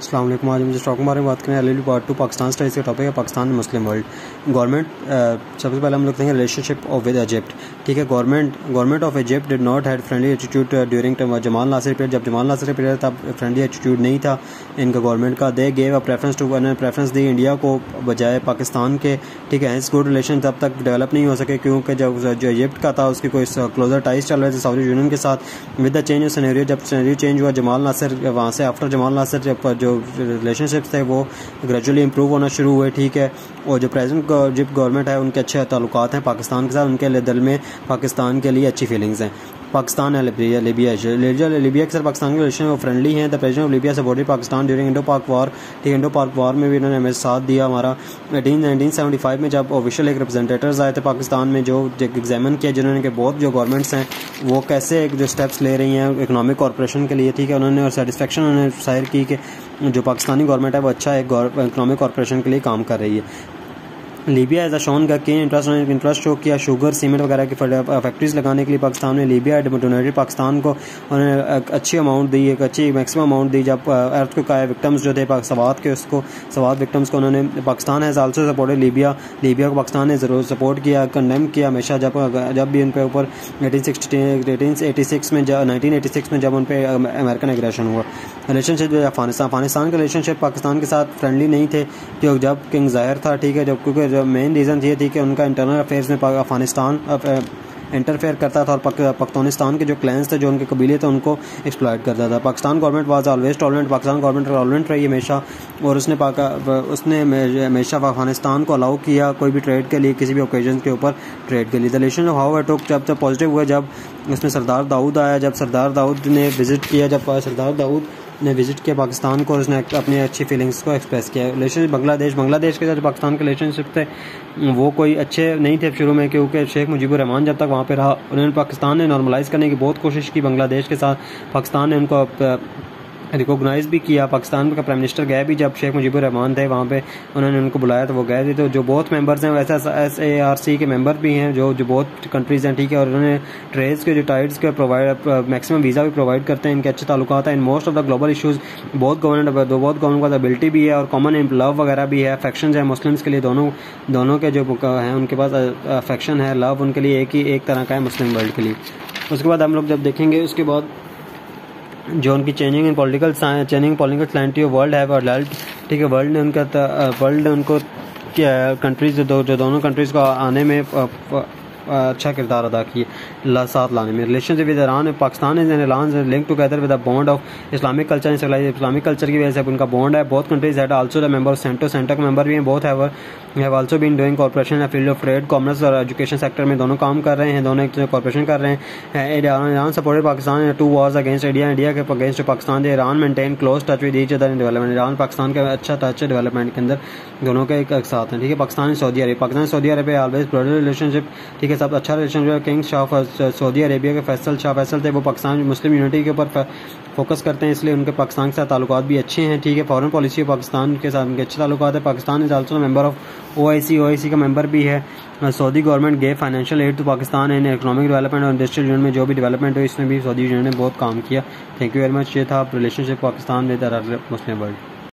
अस्सलाम वालेकुम। आज मुझे स्टॉक मार्केट में बात करें एलएलबी पार्ट 2 पाकिस्तान स्टडीज़ का टॉपिक है पाकिस्तान मुस्लिम वर्ल्ड गवर्नमेंट। सबसे पहले हम लोग देखेंगे रिलेशनशिप ऑफ विद इजिप्ट। ठीक है, government of Egypt did not had friendly attitude during Jamal Nasir period. जब जमाल नासिर पीरियड तब फ्रेंडली एटीट्यूड नहीं था इनका गवर्नमेंट का। They gave a preference the India को बजाय पाकिस्तान के। ठीक है, इस गुड रिलेशन तब तक डेवलप नहीं हो सके क्योंकि जब जो इजिप्ट का था उसकी कोई क्लोजर टाइज चल रहे थे सऊदी यूनियन के साथ। With the change of scenario, जब सिनेरियो चेंज हुआ जमाल नासिर वहाँ से आफ्टर जमाल नासिर जो रिलेशनशिप्स थे वो ग्रेजुअली इंप्रूव होना शुरू हुए। ठीक है, और जो प्रेजेंट इजिप्ट गवर्नमेंट है उनके अच्छे ताल्लुकात हैं पाकिस्तान के साथ। उनके दिल में पाकिस्तान के लिए अच्छी फीलिंग्स हैं। पाकिस्तान है लीबिया के साथ पाकिस्तान के रिलेशन वो फ्रेंडली हैं। The president of Libya supported Pakistan during Indo Pak war. ठीक है, इंडो पाक वॉर में भी इन्होंने हमें साथ दिया हमारा। 1975 में जब ऑफिशियल एक रिप्रेजेंटेटर्स आए थे पाकिस्तान में जो एग्जामिन किया जिन्होंने कि बहुत जो गवर्नमेंट्स हैं वो कैसे जो स्टेप्स ले रही हैं इकोनॉमिक कॉर्पोरेशन के लिए। ठीक है, उन्होंने और सेटिस्फेक्शन उन्होंने जाहिर की कि जो पाकिस्तानी गवर्नमेंट है वो अच्छा एक इकोनॉमिक कॉर्पोरेशन के लिए काम कर रही है। लीबिया एज अ शोन का केन इंटरेस्ट शो किया शुगर सीमेंट वगैरह की फैक्ट्रीज लगाने के लिए पाकिस्तान में। लीबिया डोनेटेड पाकिस्तान को उन्होंने अच्छी अमाउंट दी, एक अच्छी मैक्सिमम अमाउंट दी। जब अर्थक्वेक आए विक्टिम्स जो थे सवात विक्टिम्स को उन्होंने Pakistan has also supported Libya को पाकिस्तान ने ज़रूर सपोर्ट किया, कंडेम किया हमेशा। जब भी उन पे ऊपर 1986 में जब उन पे अमेरिकन एग्रेशन हुआ। रिलेशनशिप अफगानिस्तान के रिलेशनशिप पाकिस्तान के साथ फ्रेंडली नहीं थे क्योंकि जब किंग ज़ाहिर था। ठीक है, जब क्योंकि जो मेन रीज़न ये थी कि उनका इंटरनल अफेयर्स में अफगानिस्तान इंटरफेयर करता था और पाकिस्तान के जो क्लैंस थे जो उनके कबीले थे उनको एक्सप्लॉइट करता था। Pakistan government was always tolerant, Pakistan government tolerant रही हमेशा और उसने हमेशा अफगानिस्तान को अलाउ किया कोई भी ट्रेड के लिए, किसी भी ओकेजन के ऊपर ट्रेड के लिए। The relation of how took जब पॉजिटिव हुआ जब उसमें सरदार दाऊद आया, जब सरदार दाऊद ने विजिट किया, जब सरदार दाऊद ने विजिट किया पाकिस्तान को और उसने अपनी अच्छी फीलिंग्स को एक्सप्रेस किया। रिलेशन बांग्लादेश के साथ पाकिस्तान के रिलेशनशिप थे वो कोई अच्छे नहीं थे शुरू में क्योंकि शेख मुजीबुर रहमान जब तक वहाँ पे रहा उन्होंने पाकिस्तान ने नॉर्मलाइज करने की बहुत कोशिश की बांग्लादेश के साथ। पाकिस्तान ने उनको रिकॉग्नाइज भी किया। पाकिस्तान का प्राइम मिनिस्टर गए भी जब शेख मुजीबुर रहमान थे वहाँ पे उन्होंने उनको बुलाया तो वो गए थे। तो जो बहुत मेंबर्स हैं वैसे SARC के मेंबर भी हैं जो बहुत कंट्रीज़ हैं। ठीक है, और उन्होंने ट्रेड्स के जो टाइड्स के प्रोवाइड मैक्सिमम वीज़ा भी प्रोवाइड करते हैं। इनके अच्छे ताल्लुकात हैं in most of the global issues. बहुत गवर्नमेंट का एबिलिटी भी है और कॉमन लव वगैरह भी है। अफेक्शन है मुस्लिम्स के लिए दोनों के जो हैं उनके पास अफेक्शन है, लव उनके लिए एक तरह का है मुस्लिम वर्ल्ड के लिए। उसके बाद हम लोग जब देखेंगे उसके बाद जो उनकी चेंजिंग पॉलिटिकल क्लाइंटी वर्ल्ड है वर्ल्ड। ठीक है, वर्ल्ड ने उनको कंट्रीज जो दोनों कंट्रीज़ को आने में अच्छा किरदार अदा किए साथ लाने में। Relationship with Iran Pakistan is link together with the bond of Islamic culture. Islamic culture की वजह से उनका बॉन्ड है। बहुत countries had also the member of CENTO के मेंबर भी हैं। बहुत have also been doing corporation field of trade commerce और एजुकेशन सेक्टर में दोनों काम कर रहे हैं, दोनों एक कॉर्पोरेशन कर रहे हैं। Iran supported Pakistan 2 wars against India के against Pakistan. Iran maintain close touch with each other in development. Iran Pakistan का अच्छा टच है डेवलपमेंट के अंदर, दोनों के एक साथ हैं। ठीक है, Pakistan Saudi Arabia always brother relationship. ठीक है, सब अच्छा रिलेशन। किंग शाह सऊदी अरेबिया के फैसल थे वो पाकिस्तान मुस्लिम यूनिटी के ऊपर फोकस करते हैं इसलिए उनके पाकिस्तान के साथ ताल्लुकात भी अच्छे हैं। ठीक है, फॉरेन पॉलिसी पाकिस्तान के साथ उनके अच्छे ताल्लुकात है। Pakistan is also member of OIC का मेंबर भी है। Saudi government gave financial aid to Pakistan in economic development और इंडस्ट्रियल यूनियन में जो भी डेवलपमेंट हुई इसमें भी सऊदी यूनियन ने बहुत काम किया। Thank you very much. ये था relationship Pakistan with Muslim world.